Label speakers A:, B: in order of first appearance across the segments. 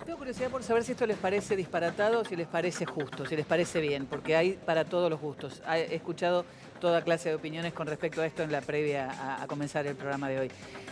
A: Tengo curiosidad por saber si esto les parece disparatado o si les parece justo, si les parece bien, porque hay para todos los gustos. He escuchado toda clase de opiniones con respecto a esto en la previa a comenzar el programa de hoy.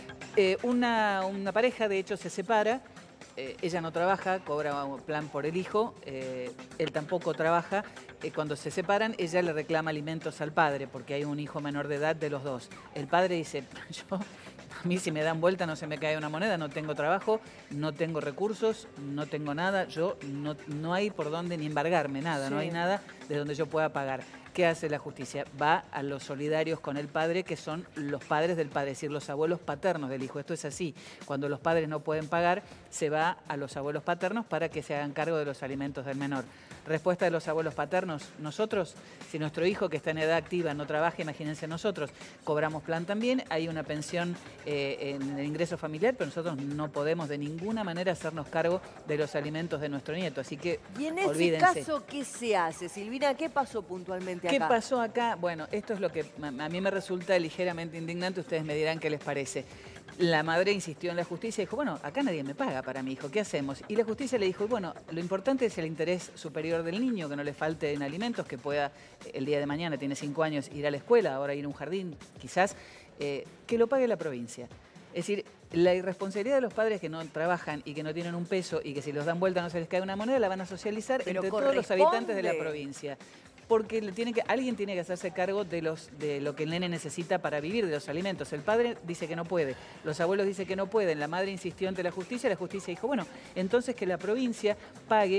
A: Una pareja, de hecho, se separa. Ella no trabaja, cobra un plan por el hijo, él tampoco trabaja. Cuando se separan, ella le reclama alimentos al padre, porque hay un hijo menor de edad de los dos. El padre dice, a mí si me dan vuelta no se me cae una moneda, no tengo trabajo, no tengo recursos, no tengo nada, no hay por dónde ni embargarme, nada, sí. No hay nada de donde yo pueda pagar. ¿Qué hace la justicia? Va a los solidarios con el padre, que son los padres del padre, es decir, los abuelos paternos del hijo. Esto es así. Cuando los padres no pueden pagar, se va a los abuelos paternos para que se hagan cargo de los alimentos del menor. Respuesta de los abuelos paternos, nosotros, si nuestro hijo que está en edad activa no trabaja, imagínense nosotros, cobramos plan también, hay una pensión en el ingreso familiar, pero nosotros no podemos de ninguna manera hacernos cargo de los alimentos de nuestro nieto, así que
B: y en ese caso, ¿qué se hace, Silvina? ¿Qué pasó puntualmente acá?
A: ¿Qué pasó acá? Bueno, esto es lo que a mí me resulta ligeramente indignante, ustedes me dirán qué les parece. La madre insistió en la justicia y dijo, bueno, acá nadie me paga para mi hijo, ¿qué hacemos? Y la justicia le dijo, bueno, lo importante es el interés superior del niño, que no le falten alimentos, que pueda el día de mañana, tiene 5 años, ir a la escuela, ahora ir a un jardín, quizás, que lo pague la provincia. Es decir, la irresponsabilidad de los padres que no trabajan y que no tienen un peso y que si los dan vuelta no se les cae una moneda, la van a socializar entre todos los habitantes de la provincia. Porque alguien tiene que hacerse cargo de lo que el nene necesita para vivir, de los alimentos. El padre dice que no puede, los abuelos dicen que no pueden, la madre insistió ante la justicia dijo, bueno, entonces que la provincia pague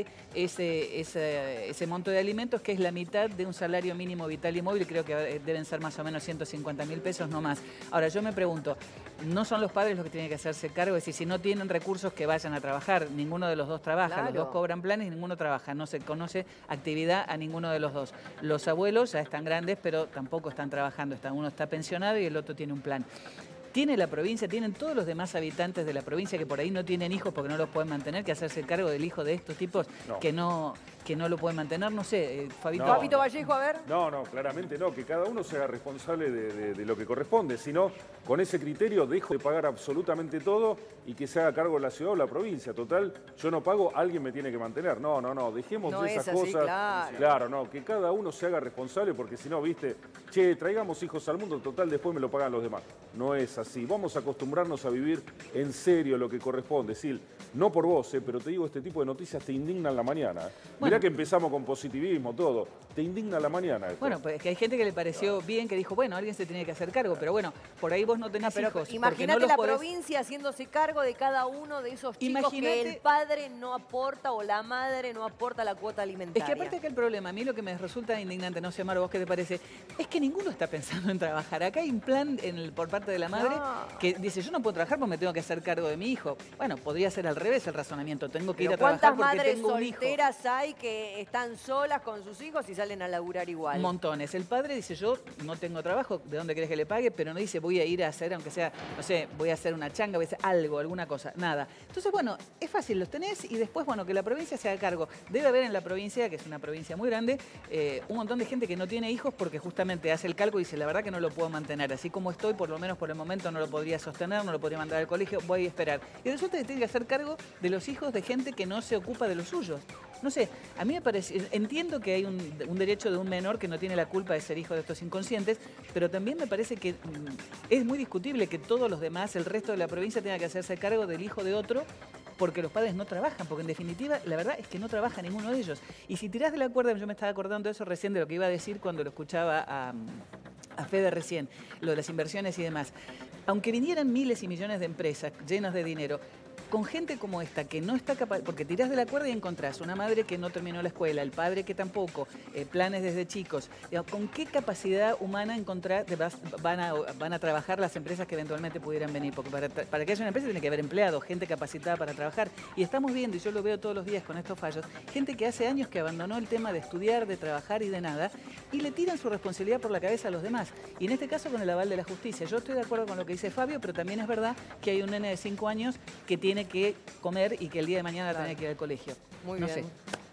A: ese monto de alimentos, que es la mitad de un salario mínimo vital y móvil, creo que deben ser más o menos 150.000 pesos, no más. Ahora, yo me pregunto, ¿no son los padres los que tienen que hacerse cargo? Es decir, si no tienen recursos, que vayan a trabajar, ninguno de los dos trabaja, claro. Los dos cobran planes y ninguno trabaja, no se conoce actividad a ninguno de los dos. Los abuelos ya están grandes, pero tampoco están trabajando. Uno está pensionado y el otro tiene un plan. Tiene la provincia, tienen todos los demás habitantes de la provincia que por ahí no tienen hijos porque no los pueden mantener, que hacerse cargo del hijo de estos tipos que no lo pueden mantener. No sé, Fabito.
B: No, Fabito Vallejo, a ver.
C: No, claramente no, que cada uno se haga responsable de lo que corresponde. Si no, con ese criterio dejo de pagar absolutamente todo y que se haga cargo la ciudad o la provincia. Total, yo no pago, alguien me tiene que mantener. No, dejemos de esas cosas. Claro, no, que cada uno se haga responsable porque si no, viste, che, traigamos hijos al mundo, total, después me lo pagan los demás. No es así. Vamos a acostumbrarnos a vivir en serio lo que corresponde. Sil, no por vos, pero te digo, este tipo de noticias te indignan la mañana. Bueno, mirá que empezamos con positivismo, todo. Te indigna la mañana esto.
A: Bueno, pues es que hay gente que le pareció bien, que dijo, bueno, alguien se tiene que hacer cargo, pero bueno, por ahí vos no tenés hijos.
B: Imagínate la provincia haciéndose cargo de cada uno de esos chicos que el padre no aporta o la madre no aporta la cuota alimentaria.
A: Es que aparte que el problema, a mí lo que me resulta indignante, no sé, Amaro, vos qué te parece, es que ninguno está pensando en trabajar. Acá hay un plan por parte de la madre que dice, yo no puedo trabajar porque me tengo que hacer cargo de mi hijo. Bueno, podría ser al revés el razonamiento, tengo que ir a trabajar porque tengo un hijo.
B: ¿Cuántas madres solteras hay que están solas con sus hijos y salen a laburar igual?
A: Montones. El padre dice, yo no tengo trabajo, ¿de dónde querés que le pague? Pero no dice, voy a ir a hacer, aunque sea, no sé, voy a hacer una changa, voy a hacer algo, alguna cosa, nada. Entonces, bueno, es fácil, los tenés y después, bueno, que la provincia se haga cargo. Debe haber en la provincia, que es una provincia muy grande, un montón de gente que no tiene hijos porque justamente hace el cálculo y dice, la verdad que no lo puedo mantener. Así como estoy, por lo menos por el momento no lo podría sostener, no lo podría mandar al colegio, voy a esperar. Y resulta que tiene que hacer cargo de los hijos de gente que no se ocupa de los suyos. No sé, a mí me parece, entiendo que hay un derecho de un menor que no tiene la culpa de ser hijo de estos inconscientes, pero también me parece que es muy discutible que todos los demás, el resto de la provincia, tenga que hacerse cargo del hijo de otro porque los padres no trabajan, porque en definitiva la verdad es que no trabaja ninguno de ellos. Y si tirás de la cuerda, yo me estaba acordando de eso recién, de lo que iba a decir cuando lo escuchaba a Fede recién, lo de las inversiones y demás. Aunque vinieran miles y millones de empresas llenas de dinero, con gente como esta que no está capaz, porque tirás de la cuerda y encontrás una madre que no terminó la escuela, el padre que tampoco, planes desde chicos, ¿con qué capacidad humana van a trabajar las empresas que eventualmente pudieran venir? Porque para que haya una empresa tiene que haber empleados, gente capacitada para trabajar. Y estamos viendo, y yo lo veo todos los días con estos fallos, gente que hace años que abandonó el tema de estudiar, de trabajar y de nada, y le tiran su responsabilidad por la cabeza a los demás. Y en este caso con el aval de la justicia. Yo estoy de acuerdo con lo que dice Fabio, pero también es verdad que hay un nene de 5 años que tiene que comer y que el día de mañana va a tener que ir al colegio.
B: Muy bien.